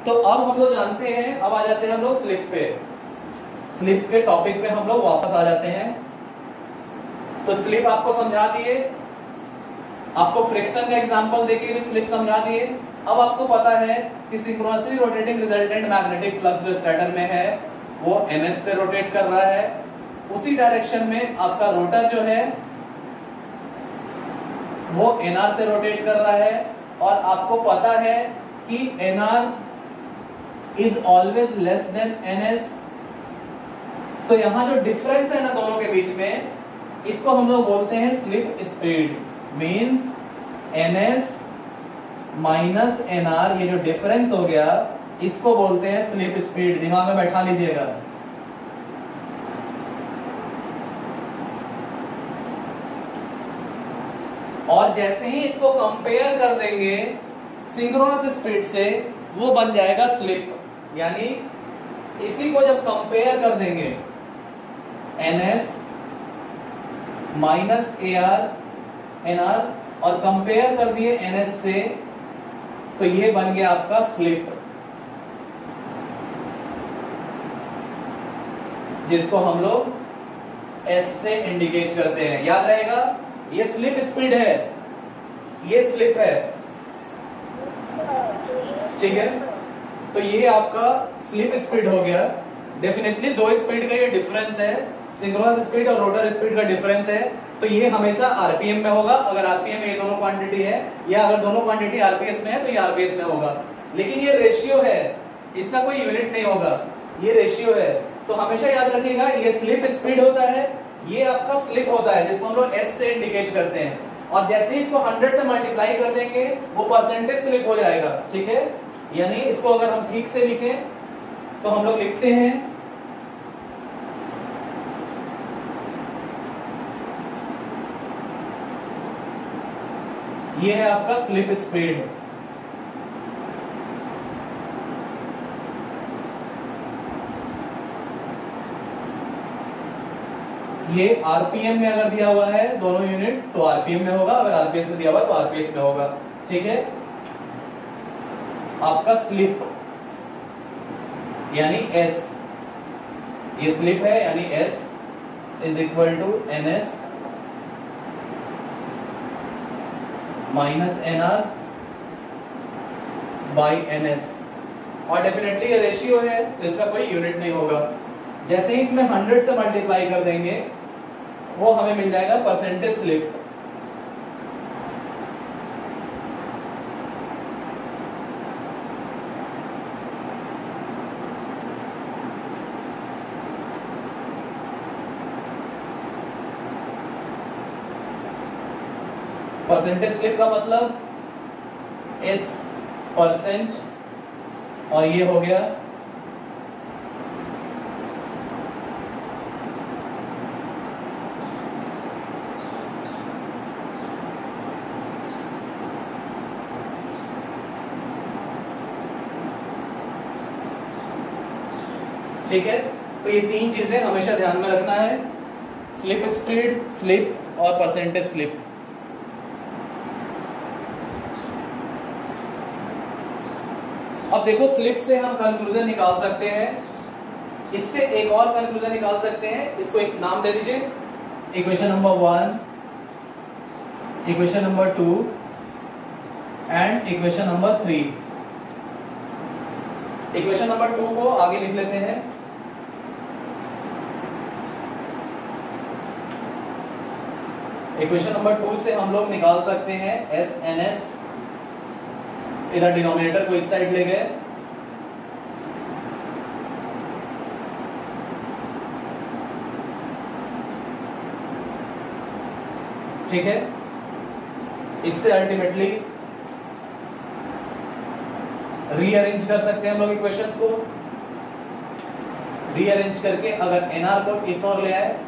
तो अब हम लोग जानते हैं, अब आ जाते हैं हम लोग स्लिप पे। स्लिप के टॉपिक पे हम लोग वापस आ जाते हैं। तो स्लिप आपको समझा दिए, आपको फ्रिक्शन का एग्जांपल देके भी स्लिप समझा दिए। अब आपको पता है कि synchronously rotating resultant magnetic flux जो स्टेटर में है वो ns से रोटेट कर रहा है, उसी डायरेक्शन में आपका रोटर जो है वो nr से रोटेट कर रहा है। और आपको पता है कि nr is always less than ns। तो यहां जो डिफरेंस है ना दोनों के बीच में, इसको हम लोग बोलते हैं slip speed. Means ns minus nr, ये जो डिफरेंस हो गया इसको बोलते हैं स्लिप स्पीड। दिमाग में बैठा लीजिएगा। और जैसे ही इसको कंपेयर कर देंगे सिंक्रोनस स्पीड से, वो बन जाएगा स्लिप। यानी इसी को जब कंपेयर कर देंगे ns माइनस nr और कंपेयर कर दिए ns से, तो ये बन गया आपका स्लिप, जिसको हम लोग s से इंडिकेट करते हैं। याद रहेगा, ये स्लिप स्पीड है, ये स्लिप है, ठीक है। तो ये आपका स्लिप स्पीड हो गया। डेफिनेटली दो स्पीड का ये डिफरेंस है, सिंक्रोनस स्पीड और रोटर स्पीड का डिफरेंस है। तो ये हमेशा आरपीएम में होगा, अगर आरपीएम में ये दोनों क्वांटिटी है, या अगर दोनों क्वांटिटी आरपीएस में है तो ये आरपीएस में होगा। लेकिन ये रेशियो है, इसका कोई यूनिट नहीं होगा, ये रेशियो है। तो हमेशा याद रखिएगा, ये स्लिप स्पीड होता है, ये आपका स्लिप होता है, जिसको हम लोग एस से इंडिकेट करते हैं। और जैसे ही इसको 100 से मल्टीप्लाई कर देंगे वो परसेंटेज स्लिप हो जाएगा, ठीक है। यानी इसको अगर हम ठीक से लिखें तो हम लोग लिखते हैं ये है आपका स्लिप स्पीड। ये आरपीएम में अगर दिया हुआ है दोनों यूनिट तो आरपीएम में होगा, अगर आरपीएस में दिया हुआ तो आरपीएस में होगा, ठीक है। आपका स्लिप यानी एस, ये स्लिप है यानी S is equal to ns minus nr by ns। और डेफिनेटली ये रेशियो है तो इसका कोई यूनिट नहीं होगा। जैसे ही इसमें 100 से मल्टीप्लाई कर देंगे वो हमें मिल जाएगा परसेंटेज स्लिप। परसेंटेज स्लिप का मतलब एस परसेंट, और ये हो गया ठीक है। तो ये तीन चीजें हमेशा ध्यान में रखना है, स्लिप स्पीड, स्लिप और परसेंटेज स्लिप। अब देखो, स्लिप से हम कंक्लूजन निकाल सकते हैं, इससे एक और कंक्लूजन निकाल सकते हैं। इसको एक नाम दे दीजिए, equation number 1, equation number 2 and equation number 3। Equation number 2 को आगे लिख लेते हैं। इक्वेशन नंबर 2 से हम लोग निकाल सकते हैं एस एन एस। इधर डिनोमिनेटर को इस साइड ले गए, ठीक है। इससे अल्टीमेटली रीअरेंज कर सकते हैं हम लोग इक्वेशंस को। रीअरेंज करके अगर एनआर को इस ओर ले आए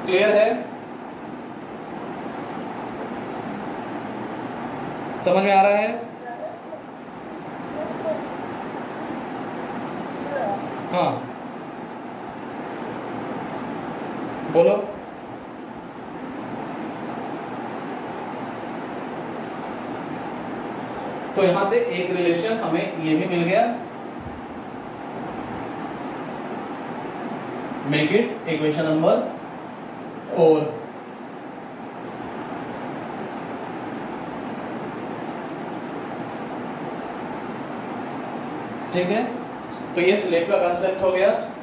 क्लियर है? समझ में आ रहा है? हाँ बोलो। तो यहां से एक रिलेशन हमें ये भी मिल गया। Make it equation number 4। ठीक है, तो ये स्लेब का कंसेप्ट हो गया।